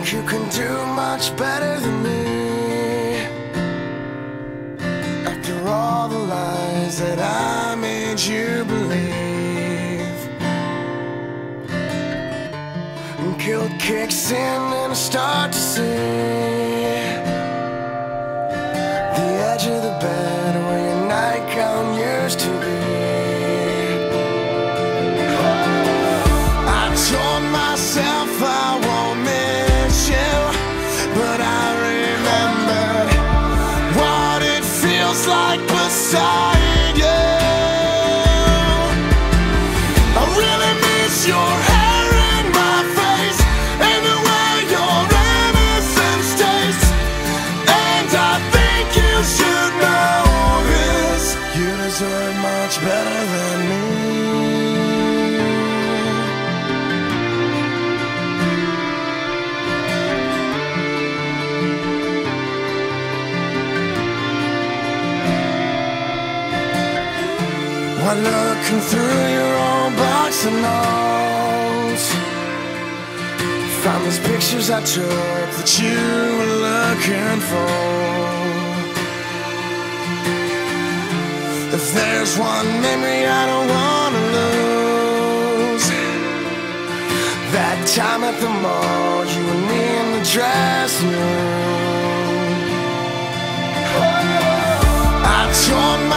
You can do much better than me. After all the lies that I made you believe, and guilt kicks in and I start to see the edge of the bed where your nightgown used to be. I told myself I won't miss you, but I remembered what it feels like beside you. I really miss your hair in my face and the way your innocence tastes. And I think you should know this. You deserve much better than me. While looking through your old box of notes, found these pictures I took that you were looking for. If there's one memory I don't wanna lose, that time at the mall, you and me in the dressing room. I told